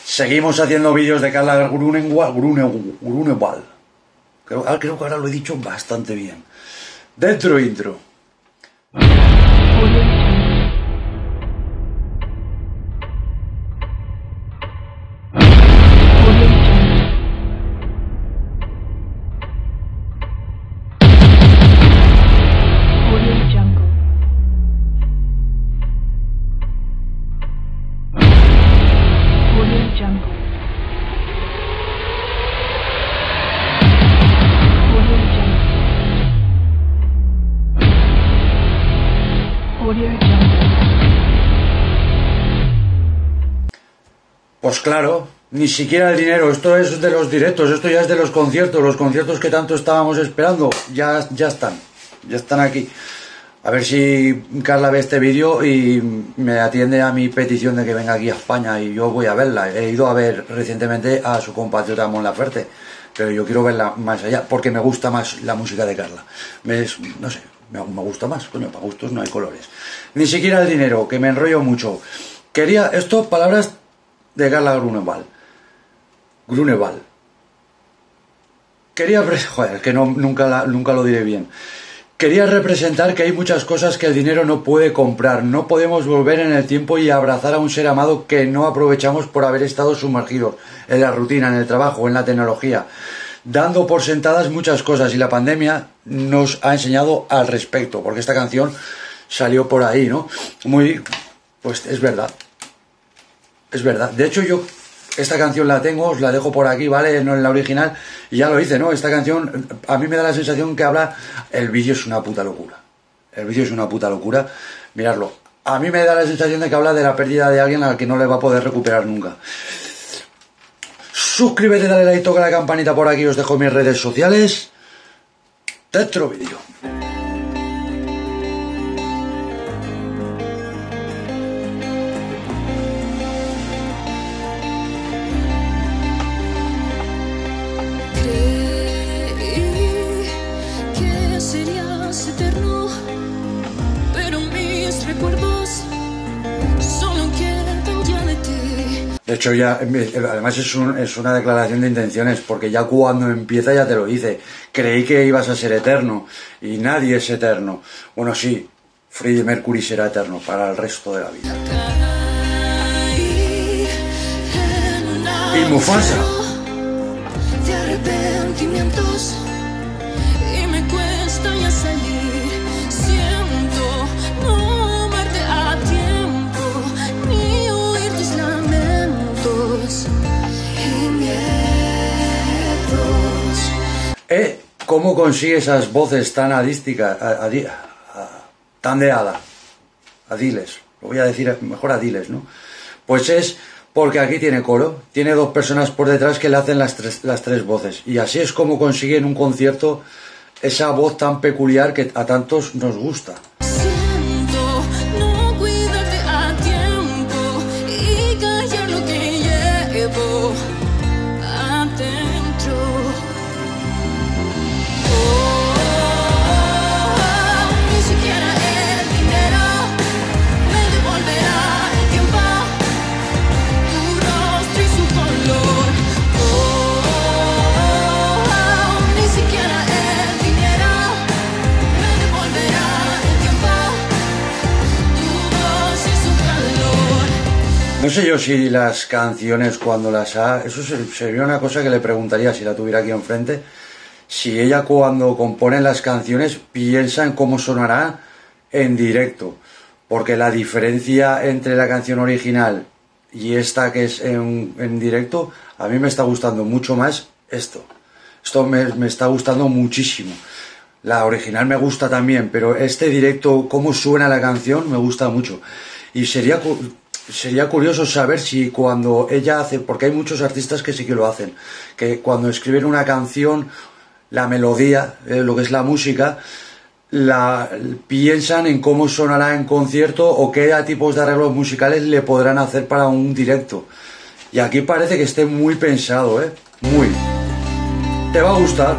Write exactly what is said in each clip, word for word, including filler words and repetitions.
Seguimos haciendo vídeos de Carla Grunewald. Grunewald. Creo, creo que ahora lo he dicho bastante bien. Dentro intro. Pues claro, ni siquiera el dinero, esto es de los directos, esto ya es de los conciertos, los conciertos que tanto estábamos esperando, ya, ya están, ya están aquí. A ver si Carla ve este vídeo y me atiende a mi petición de que venga aquí a España y yo voy a verla. He ido a ver recientemente a su compatriota Mon Laferte, pero yo quiero verla más allá, porque me gusta más la música de Carla. Me, no sé, me, me gusta más, coño, para gustos no hay colores. Ni siquiera el dinero, que me enrollo mucho. Quería, esto, palabras de Carla Grunewald. Grunewald. Quería, joder, que no, nunca, la, nunca lo diré bien. Quería representar que hay muchas cosas que el dinero no puede comprar. No podemos volver en el tiempo y abrazar a un ser amado que no aprovechamos por haber estado sumergidos en la rutina, en el trabajo, en la tecnología, dando por sentadas muchas cosas, y la pandemia nos ha enseñado al respecto, porque esta canción salió por ahí, ¿no? Muy, pues es verdad. Es verdad. De hecho, yo esta canción la tengo, os la dejo por aquí, ¿vale? No en la original, y ya lo hice, ¿no? Esta canción, a mí me da la sensación que habla... El vídeo es una puta locura. El vídeo es una puta locura. Miradlo. A mí me da la sensación de que habla de la pérdida de alguien al que no le va a poder recuperar nunca. Suscríbete, dale like, toca la campanita por aquí, os dejo mis redes sociales. Dentro vídeo. De hecho, ya, además es, un, es una declaración de intenciones, porque ya cuando empieza ya te lo dice. Creí que ibas a ser eterno, y nadie es eterno. Bueno, sí, Freddie Mercury será eterno para el resto de la vida. Y Mufasa. De arrepentimientos, y me cuesta ya salir. Siento no verte a tiempo, ni oír tus lamentos y miedos. ¿Eh? ¿Cómo consigue esas voces tan adísticas, a, a, a, tan de hada? Adiles, lo voy a decir mejor adiles, ¿no? Pues es porque aquí tiene coro, tiene dos personas por detrás que le hacen las tres, las tres voces, y así es como consigue en un concierto esa voz tan peculiar que a tantos nos gusta. Siento no cuidarte a tiempo y callar lo que llevo adentro. Oh, ni siquiera el dinero me devolverá el tiempo, tu rostro y su color. Oh, ni siquiera el dinero me devolverá el tiempo, tu voz y su calor. No sé yo si las canciones cuando las ha... Eso sería una cosa que le preguntaría si la tuviera aquí enfrente. Si ella cuando compone las canciones piensa en cómo sonará en directo. Porque la diferencia entre la canción original y esta que es en, en directo, a mí me está gustando mucho más esto. Esto me, me está gustando muchísimo. La original me gusta también, pero este directo, cómo suena la canción, me gusta mucho. Y sería... Sería curioso saber si cuando ella hace, porque hay muchos artistas que sí que lo hacen, que cuando escriben una canción, la melodía, eh, lo que es la música, la piensan en cómo sonará en concierto o qué tipos de arreglos musicales le podrán hacer para un directo. Y aquí parece que esté muy pensado, ¿eh? Muy. Te va a gustar.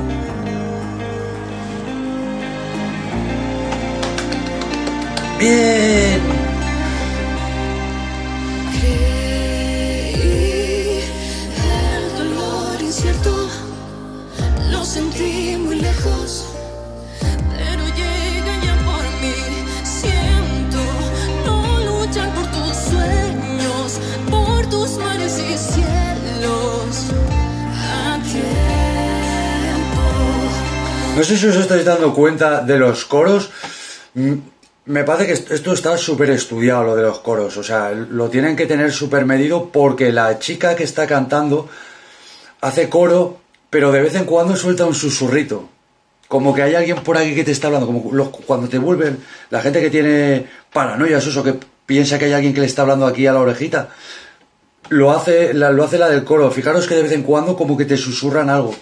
Bien. Creí No sé si os estáis dando cuenta de los coros. Me parece que esto está súper estudiado, lo de los coros. O sea, lo tienen que tener súper medido porque la chica que está cantando hace coro, pero de vez en cuando suelta un susurrito. Como que hay alguien por aquí que te está hablando. Como los, cuando te vuelven, la gente que tiene paranoias, eso, que piensa que hay alguien que le está hablando aquí a la orejita, lo hace la, lo hace la del coro. Fijaros que de vez en cuando como que te susurran algo.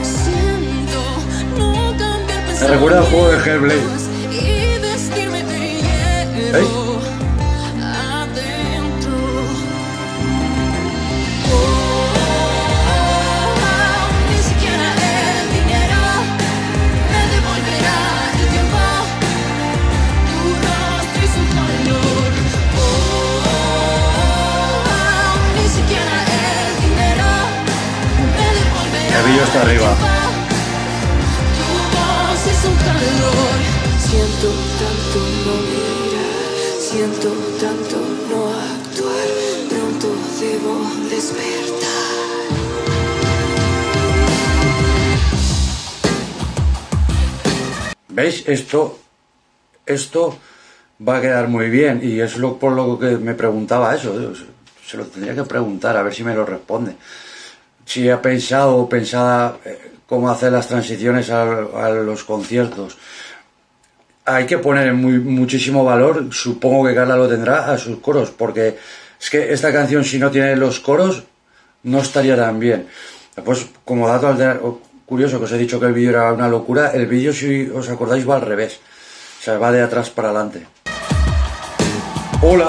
Me recuerda al juego de Hellblade. ¿Veis? El vídeo está arriba. Siento tanto no mirar, siento tanto no actuar, pronto debo despertar. ¿Veis? Esto, esto va a quedar muy bien y es lo, por lo que me preguntaba eso. Se lo tendría que preguntar a ver si me lo responde. Si ha pensado o pensada cómo hacer las transiciones a, a los conciertos. Hay que poner muy, muchísimo valor, supongo que Carla lo tendrá, a sus coros, porque es que esta canción, si no tiene los coros, no estaría tan bien. Pues como dato curioso, que os he dicho que el vídeo era una locura, el vídeo, si os acordáis, va al revés. O sea, va de atrás para adelante. Hola.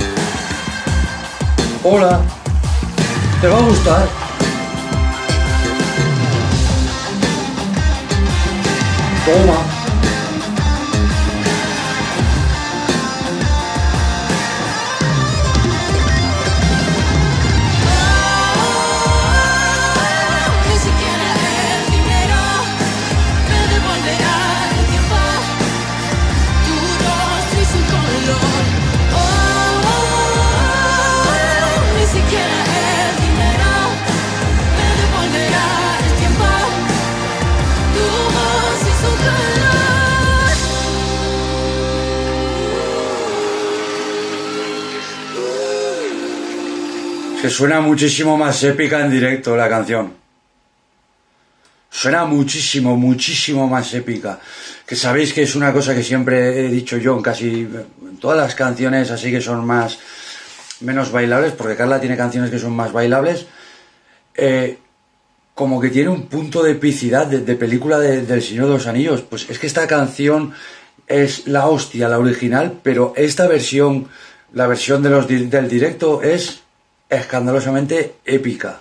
Hola. ¿Te va a gustar? Toma. Que suena muchísimo más épica en directo la canción. Suena muchísimo, muchísimo más épica. Que sabéis que es una cosa que siempre he dicho yo en casi en todas las canciones así que son más menos bailables, porque Carla tiene canciones que son más bailables. Eh, como que tiene un punto de epicidad de, de película de, del Señor de los Anillos. Pues es que esta canción es la hostia, la original, pero esta versión, la versión de los, del directo es escandalosamente épica.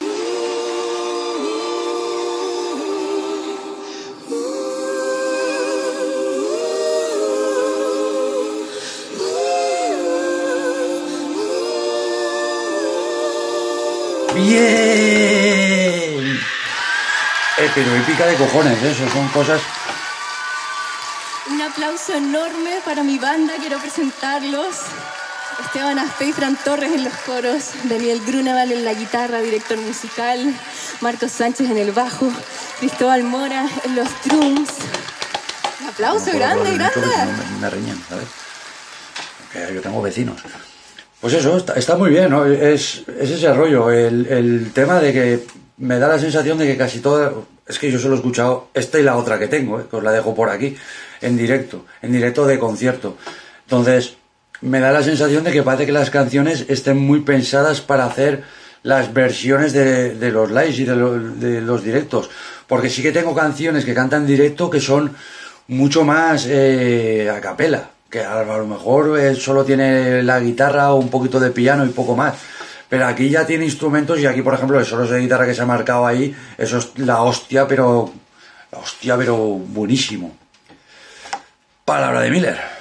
¡Bien! Eh, pero épica de cojones, eso son cosas. Un aplauso enorme para mi banda, quiero presentarlos. Esteban Aspe y Fran Torres en los coros, Daniel Gruneval en la guitarra, director musical, Marcos Sánchez en el bajo, Cristóbal Mora en los drums. Un aplauso no grande, grande. Me, me riñen, ¿sabes? Porque yo tengo vecinos. Pues eso, está, está muy bien, ¿no? Es, es ese rollo, el, el tema de que me da la sensación de que casi toda... Es que yo solo he escuchado esta y la otra que tengo, ¿eh? Que os la dejo por aquí, en directo, en directo de concierto. Entonces, me da la sensación de que parece que las canciones estén muy pensadas para hacer las versiones de, de los lives y de, lo, de los directos. Porque sí que tengo canciones que cantan en directo que son mucho más eh, a capela. Que a lo mejor eh, solo tiene la guitarra o un poquito de piano y poco más. Pero aquí ya tiene instrumentos y aquí, por ejemplo, el solo de guitarra que se ha marcado ahí, eso es la hostia, pero... La hostia, pero buenísimo. Palabra de Miller.